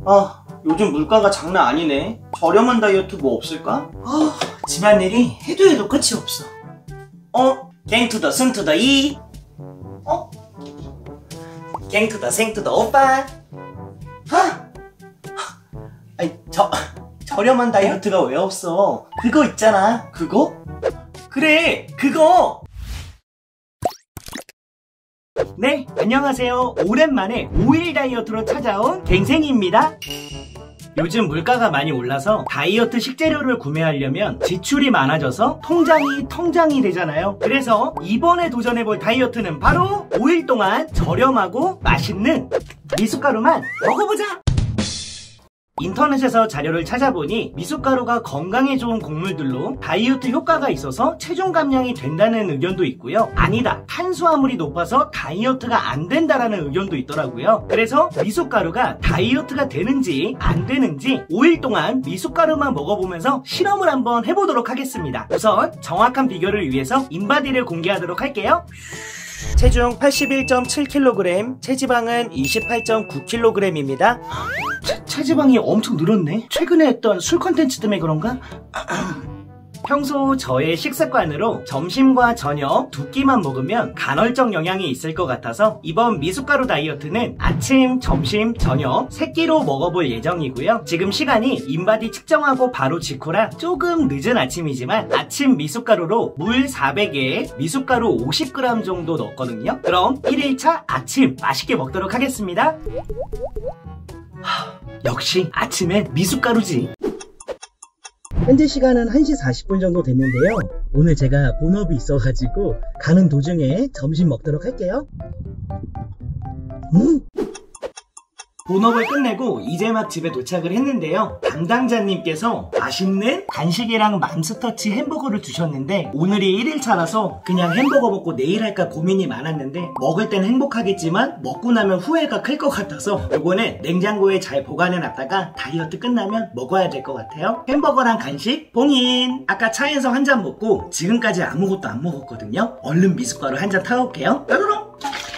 요즘 물가가 장난 아니네. 저렴한 다이어트 뭐 없을까? 집안일이 해도 끝이 없어. 갱투더 승투더 이. 갱투더 생투더 오빠. 아이, 저렴한 다이어트가 왜 없어? 그거 있잖아. 그거? 그래, 그거! 네, 안녕하세요. 오랜만에 5일 다이어트로 찾아온 갱생이입니다. 요즘 물가가 많이 올라서 다이어트 식재료를 구매하려면 지출이 많아져서 통장이 되잖아요. 그래서 이번에 도전해볼 다이어트는 바로 5일 동안 저렴하고 맛있는 미숫가루만 먹어보자! 인터넷에서 자료를 찾아보니 미숫가루가 건강에 좋은 곡물들로 다이어트 효과가 있어서 체중 감량이 된다는 의견도 있고요. 아니다, 탄수화물이 높아서 다이어트가 안 된다라는 의견도 있더라고요. 그래서 미숫가루가 다이어트가 되는지 안 되는지 5일 동안 미숫가루만 먹어보면서 실험을 한번 해보도록 하겠습니다. 우선 정확한 비교를 위해서 인바디를 공개하도록 할게요. 체중 81.7kg, 체지방은 28.9kg입니다. 체지방이 엄청 늘었네? 최근에 했던 술 컨텐츠 때문에 그런가? 평소 저의 식습관으로 점심과 저녁 두 끼만 먹으면 간헐적 영향이 있을 것 같아서 이번 미숫가루 다이어트는 아침, 점심, 저녁 세 끼로 먹어볼 예정이고요. 지금 시간이 인바디 측정하고 바로 직후라 조금 늦은 아침이지만 아침 미숫가루로 물 400에 미숫가루 50g 정도 넣었거든요. 그럼 1일차 아침 맛있게 먹도록 하겠습니다. 역시 아침엔 미숫가루지. 현재 시간은 1시 40분 정도 됐는데요. 오늘 제가 본업이 있어가지고 가는 도중에 점심 먹도록 할게요. 본업을 끝내고 이제 막 집에 도착을 했는데요. 담당자님께서 맛있는 간식이랑 맘스터치 햄버거를 주셨는데 오늘이 1일차라서 그냥 햄버거 먹고 내일 할까 고민이 많았는데 먹을 땐 행복하겠지만 먹고 나면 후회가 클 것 같아서 요거는 냉장고에 잘 보관해 놨다가 다이어트 끝나면 먹어야 될 것 같아요. 햄버거랑 간식 봉인. 아까 차에서 한 잔 먹고 지금까지 아무것도 안 먹었거든요. 얼른 미숫가루 한 잔 타올게요. 따르릉.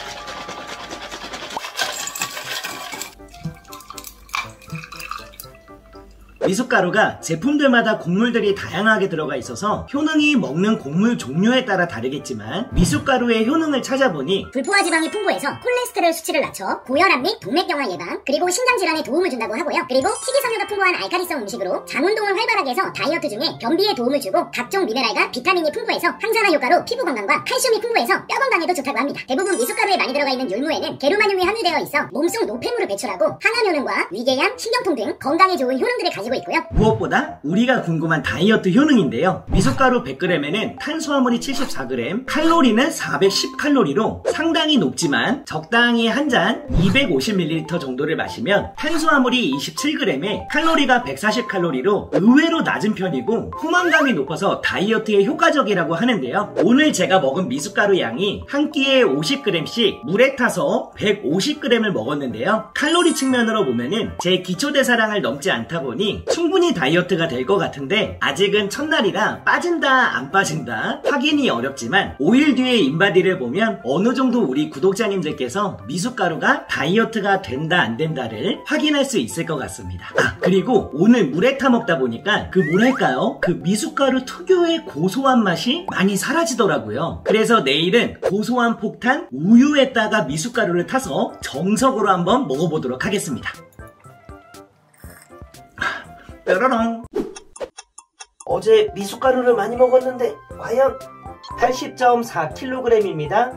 미숫가루가 제품들마다 곡물들이 다양하게 들어가 있어서 효능이 먹는 곡물 종류에 따라 다르겠지만 미숫가루의 효능을 찾아보니 불포화 지방이 풍부해서 콜레스테롤 수치를 낮춰 고혈압 및 동맥경화 예방 그리고 심장질환에 도움을 준다고 하고요. 그리고 식이섬유가 풍부한 알칼리성 음식으로 장운동을 활발하게 해서 다이어트 중에 변비에 도움을 주고 각종 미네랄과 비타민이 풍부해서 항산화 효과로 피부 건강과 칼슘이 풍부해서 뼈 건강에도 좋다고 합니다. 대부분 미숫가루에 많이 들어가 있는 율무에는 게르마늄이 함유되어 있어 몸속 노폐물을 배출하고 항암 효능과 위궤양, 신경통 등 건강에 좋은 효능들을 가지고 있고요. 무엇보다 우리가 궁금한 다이어트 효능인데요. 미숫가루 100g에는 탄수화물이 74g, 칼로리는 410칼로리로 상당히 높지만 적당히 한 잔 250ml 정도를 마시면 탄수화물이 27g에 칼로리가 140칼로리로 의외로 낮은 편이고 포만감이 높아서 다이어트에 효과적이라고 하는데요. 오늘 제가 먹은 미숫가루 양이 한 끼에 50g씩 물에 타서 150g을 먹었는데요. 칼로리 측면으로 보면은 제 기초대사량을 넘지 않다 보니 충분히 다이어트가 될 것 같은데 아직은 첫날이라 빠진다 안 빠진다 확인이 어렵지만 5일 뒤에 인바디를 보면 어느 정도 우리 구독자님들께서 미숫가루가 다이어트가 된다 안 된다를 확인할 수 있을 것 같습니다. 그리고 오늘 물에 타 먹다 보니까 그 뭐랄까요? 그 미숫가루 특유의 고소한 맛이 많이 사라지더라고요. 그래서 내일은 고소한 폭탄 우유에다가 미숫가루를 타서 정석으로 한번 먹어보도록 하겠습니다. 뾰로롱. 어제 미숫가루를 많이 먹었는데 과연 80.4kg입니다.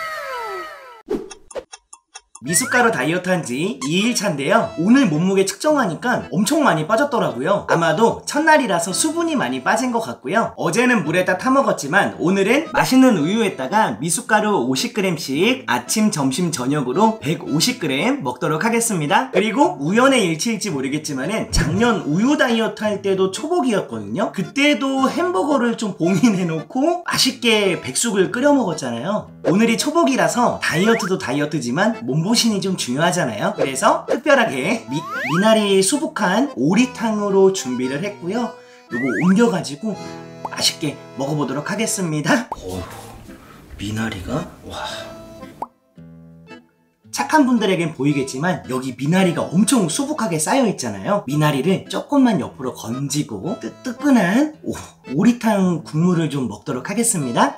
미숫가루 다이어트 한지 2일차인데요. 오늘 몸무게 측정하니까 엄청 많이 빠졌더라고요. 아마도 첫날이라서 수분이 많이 빠진 것 같고요. 어제는 물에다 타먹었지만 오늘은 맛있는 우유에다가 미숫가루 50g씩 아침, 점심, 저녁으로 150g 먹도록 하겠습니다. 그리고 우연의 일치일지 모르겠지만은 작년 우유 다이어트 할 때도 초복이었거든요. 그때도 햄버거를 좀 봉인해놓고 맛있게 백숙을 끓여 먹었잖아요. 오늘이 초복이라서 다이어트도 다이어트지만 몸보신이 좀 중요하잖아요. 그래서 특별하게 미나리 수북한 오리탕으로 준비를 했고요. 요거 옮겨가지고 맛있게 먹어보도록 하겠습니다. 미나리가 와 착한 분들에겐 보이겠지만 여기 미나리가 엄청 수북하게 쌓여 있잖아요. 미나리를 조금만 옆으로 건지고 뜨끈한 오리탕 국물을 좀 먹도록 하겠습니다.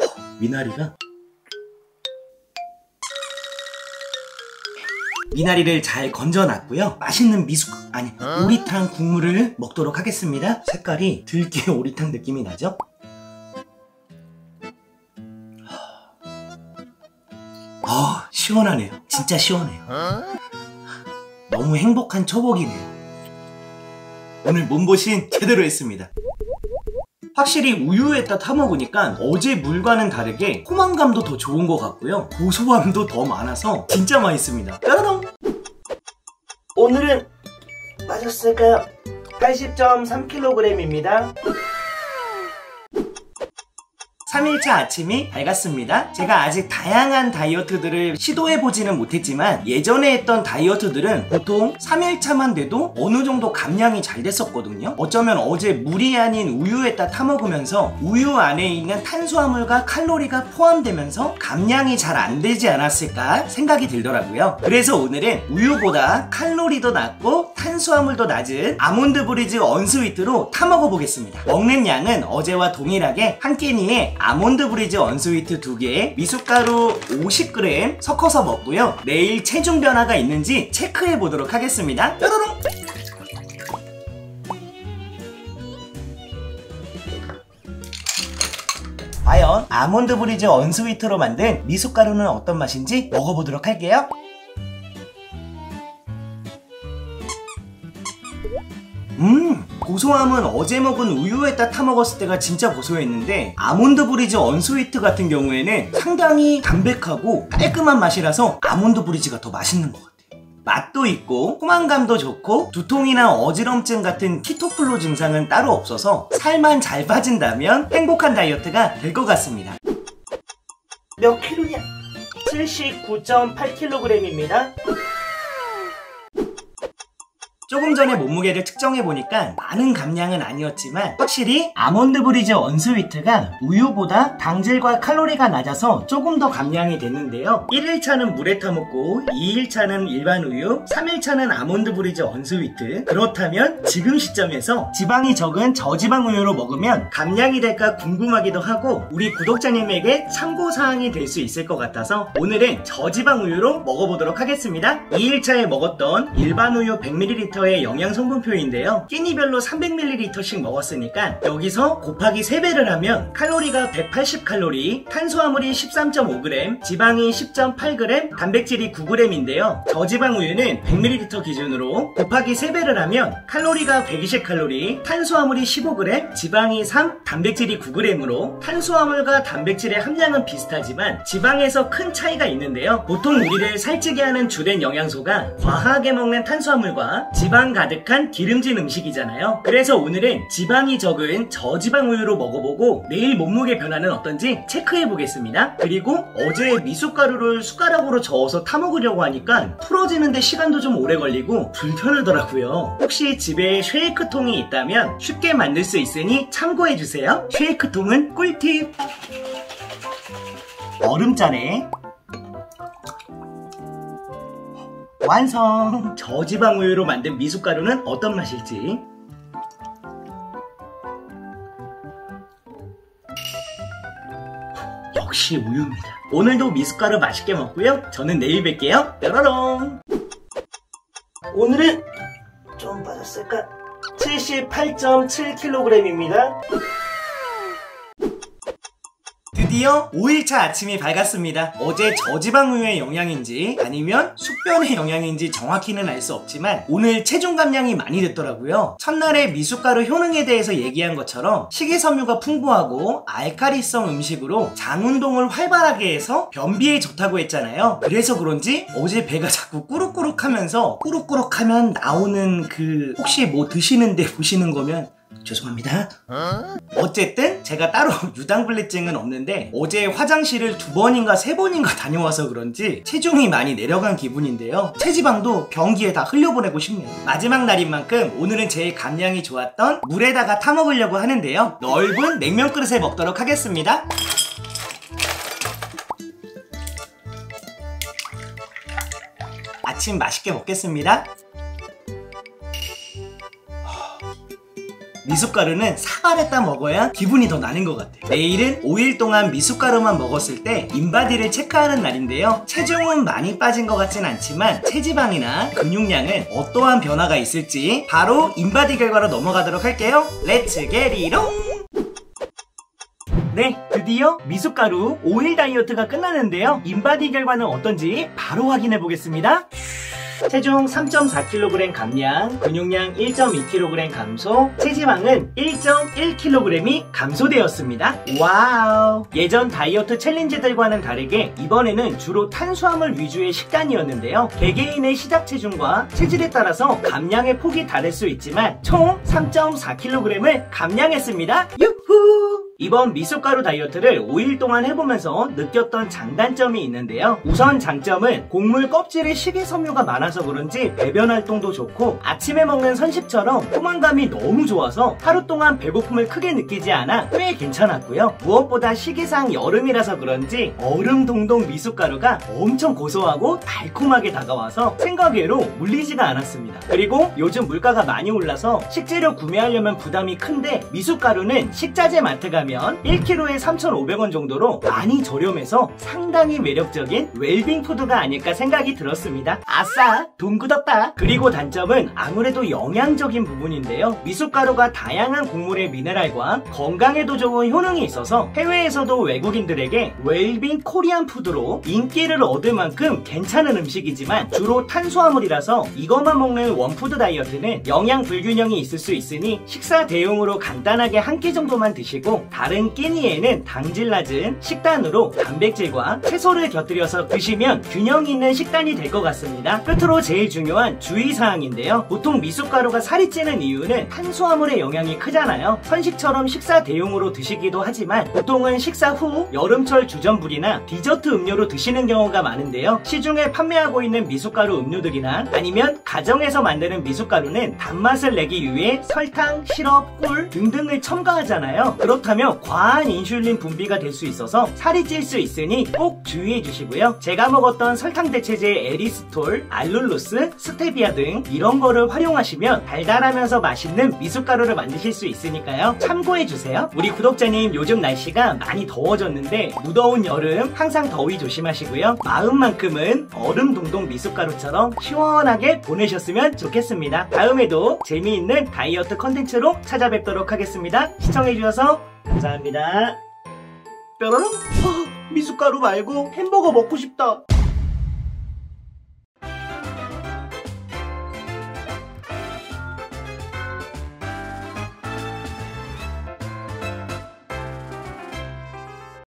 미나리를 잘 건져놨고요. 맛있는 오리탕 국물을 먹도록 하겠습니다. 색깔이 들깨 오리탕 느낌이 나죠? 시원하네요. 진짜 시원해요. 너무 행복한 초복이네요. 오늘 몸보신 제대로 했습니다. 확실히 우유에다 타먹으니까 어제 물과는 다르게 포만감도 더 좋은 것 같고요. 고소함도 더 많아서 진짜 맛있습니다. 따라롱! 오늘은 빠졌을까요? 80.3kg입니다. 3일차 아침이 밝았습니다. 제가 아직 다양한 다이어트들을 시도해보지는 못했지만 예전에 했던 다이어트들은 보통 3일차만 돼도 어느 정도 감량이 잘 됐었거든요. 어쩌면 어제 물이 아닌 우유에다 타먹으면서 우유 안에 있는 탄수화물과 칼로리가 포함되면서 감량이 잘 안 되지 않았을까 생각이 들더라고요. 그래서 오늘은 우유보다 칼로리도 낮고 탄수화물도 낮은 아몬드 브리즈 언스위트로 타먹어보겠습니다. 먹는 양은 어제와 동일하게 한 끼니에 아몬드 브리즈 언스위트 2개, 미숫가루 50g 섞어서 먹고요. 내일 체중 변화가 있는지 체크해 보도록 하겠습니다. 뾰로롱! 과연 아몬드 브리즈 언스위트로 만든 미숫가루는 어떤 맛인지 먹어보도록 할게요. 고소함은 어제 먹은 우유에다 타먹었을 때가 진짜 고소했는데 아몬드 브리즈 언스위트 같은 경우에는 상당히 담백하고 깔끔한 맛이라서 아몬드 브리즈가 더 맛있는 것 같아요. 맛도 있고 포만감도 좋고 두통이나 어지럼증 같은 키토플로 증상은 따로 없어서 살만 잘 빠진다면 행복한 다이어트가 될 것 같습니다. 몇 킬로냐? 79.8kg입니다. 조금 전에 몸무게를 측정해보니까 많은 감량은 아니었지만 확실히 아몬드 브리즈 언스위트가 우유보다 당질과 칼로리가 낮아서 조금 더 감량이 됐는데요. 1일차는 물에 타먹고 2일차는 일반 우유, 3일차는 아몬드 브리즈 언스위트. 그렇다면 지금 시점에서 지방이 적은 저지방 우유로 먹으면 감량이 될까 궁금하기도 하고 우리 구독자님에게 참고사항이 될 수 있을 것 같아서 오늘은 저지방 우유로 먹어보도록 하겠습니다. 2일차에 먹었던 일반 우유 100ml 의 영양 성분표인데요. 끼니별로 300ml씩 먹었으니까 여기서 곱하기 3배를 하면 칼로리가 180칼로리, 탄수화물이 13.5g, 지방이 10.8g, 단백질이 9g인데요. 저지방 우유는 100ml 기준으로 곱하기 3배를 하면 칼로리가 120칼로리, 탄수화물이 15g, 지방이 3, 단백질이 9g으로 탄수화물과 단백질의 함량은 비슷하지만 지방에서 큰 차이가 있는데요. 보통 우리를 살찌게 하는 주된 영양소가 과하게 먹는 탄수화물과 지방 가득한 기름진 음식이잖아요. 그래서 오늘은 지방이 적은 저지방 우유로 먹어보고 내일 몸무게 변화는 어떤지 체크해보겠습니다. 그리고 어제 미숫가루를 숟가락으로 저어서 타먹으려고 하니까 풀어지는데 시간도 좀 오래 걸리고 불편하더라고요. 혹시 집에 쉐이크통이 있다면 쉽게 만들 수 있으니 참고해주세요. 쉐이크통은 꿀팁! 얼음잔에 완성! 저지방 우유로 만든 미숫가루는 어떤 맛일지. 역시 우유입니다. 오늘도 미숫가루 맛있게 먹고요. 저는 내일 뵐게요. 뾰로롱! 오늘은 좀 빠졌을까? 78.7kg입니다. 드디어 5일차 아침이 밝았습니다. 어제 저지방 우유의 영향인지 아니면 숙변의 영향인지 정확히는 알 수 없지만 오늘 체중 감량이 많이 됐더라고요. 첫날에 미숫가루 효능에 대해서 얘기한 것처럼 식이섬유가 풍부하고 알카리성 음식으로 장 운동을 활발하게 해서 변비에 좋다고 했잖아요. 그래서 그런지 어제 배가 자꾸 꾸룩꾸룩 하면서 꾸룩꾸룩 하면 나오는 그 혹시 뭐 드시는데 보시는 거면 죄송합니다. 어쨌든 제가 따로 유당불내증은 없는데 어제 화장실을 2번인가 3번인가 다녀와서 그런지 체중이 많이 내려간 기분인데요. 체지방도 변기에 다 흘려보내고 싶네요. 마지막 날인 만큼 오늘은 제일 감량이 좋았던 물에다가 타먹으려고 하는데요. 넓은 냉면 그릇에 먹도록 하겠습니다. 아침 맛있게 먹겠습니다. 미숫가루는 사발에 따 먹어야 기분이 더 나는 것 같아요. 내일은 5일 동안 미숫가루만 먹었을 때 인바디를 체크하는 날인데요. 체중은 많이 빠진 것 같진 않지만 체지방이나 근육량은 어떠한 변화가 있을지 바로 인바디 결과로 넘어가도록 할게요. 렛츠 게리롱! 네, 드디어 미숫가루 5일 다이어트가 끝나는데요. 인바디 결과는 어떤지 바로 확인해 보겠습니다. 체중 3.4kg 감량, 근육량 1.2kg 감소, 체지방은 1.1kg이 감소되었습니다. 와우! 예전 다이어트 챌린지들과는 다르게 이번에는 주로 탄수화물 위주의 식단이었는데요. 개개인의 시작 체중과 체질에 따라서 감량의 폭이 다를 수 있지만 총 3.4kg을 감량했습니다. 유후! 이번 미숫가루 다이어트를 5일 동안 해보면서 느꼈던 장단점이 있는데요. 우선 장점은 곡물 껍질에 식이섬유가 많아서 그런지 배변 활동도 좋고 아침에 먹는 선식처럼 포만감이 너무 좋아서 하루 동안 배고픔을 크게 느끼지 않아 꽤 괜찮았고요. 무엇보다 시기상 여름이라서 그런지 얼음 동동 미숫가루가 엄청 고소하고 달콤하게 다가와서 생각외로 물리지가 않았습니다. 그리고 요즘 물가가 많이 올라서 식재료 구매하려면 부담이 큰데 미숫가루는 식자재 마트 가면 1kg에 3,500원 정도로 많이 저렴해서 상당히 매력적인 웰빙 푸드가 아닐까 생각이 들었습니다. 아싸! 돈 굳었다! 그리고 단점은 아무래도 영양적인 부분인데요. 미숫가루가 다양한 곡물의 미네랄과 건강에도 좋은 효능이 있어서 해외에서도 외국인들에게 웰빙 코리안 푸드로 인기를 얻을 만큼 괜찮은 음식이지만 주로 탄수화물이라서 이것만 먹는 원푸드 다이어트는 영양 불균형이 있을 수 있으니 식사 대용으로 간단하게 한 끼 정도만 드시고 다른 끼니에는 당질 낮은 식단으로 단백질과 채소를 곁들여서 드시면 균형 있는 식단이 될 것 같습니다. 끝으로 제일 중요한 주의사항인데요. 보통 미숫가루가 살이 찌는 이유는 탄수화물의 영향이 크잖아요. 선식처럼 식사 대용으로 드시기도 하지만 보통은 식사 후 여름철 주전부리나 디저트 음료로 드시는 경우가 많은데요. 시중에 판매하고 있는 미숫가루 음료들이나 아니면 가정에서 만드는 미숫가루는 단맛을 내기 위해 설탕, 시럽, 꿀 등등을 첨가하잖아요. 그렇다면 과한 인슐린 분비가 될 수 있어서 살이 찔 수 있으니 꼭 주의해 주시고요. 제가 먹었던 설탕 대체제 에리스톨, 알룰로스, 스테비아 등 이런 거를 활용하시면 달달하면서 맛있는 미숫가루를 만드실 수 있으니까요. 참고해 주세요. 우리 구독자님 요즘 날씨가 많이 더워졌는데 무더운 여름 항상 더위 조심하시고요. 마음만큼은 얼음 동동 미숫가루처럼 시원하게 보내셨으면 좋겠습니다. 다음에도 재미있는 다이어트 컨텐츠로 찾아뵙도록 하겠습니다. 시청해주셔서 감사합니다. 뾰로롱? 미숫가루 말고 햄버거 먹고 싶다.